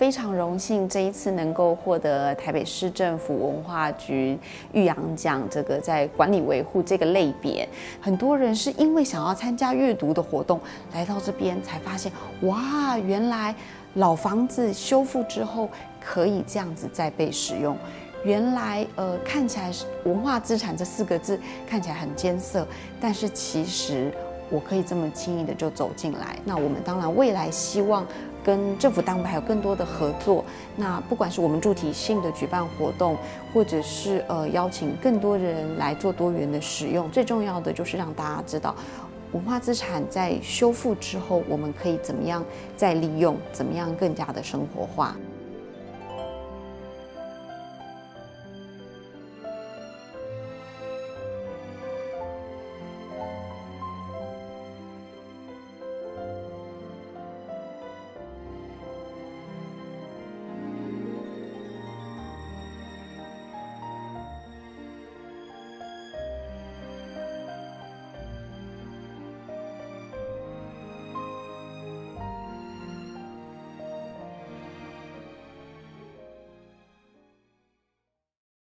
非常荣幸这一次能够获得台北市政府文化局玉阳奖，这个在管理维护这个类别，很多人是因为想要参加阅读的活动来到这边，才发现哇，原来老房子修复之后可以这样子再被使用。原来看起来文化资产这4个字看起来很艰涩，但是其实我可以这么轻易的就走进来。那我们当然未来希望跟政府单位还有更多的合作。那不管是我们主体性的举办活动，或者是邀请更多人来做多元的使用，最重要的就是让大家知道，文化资产在修复之后，我们可以怎么样再利用，怎么样更加的生活化。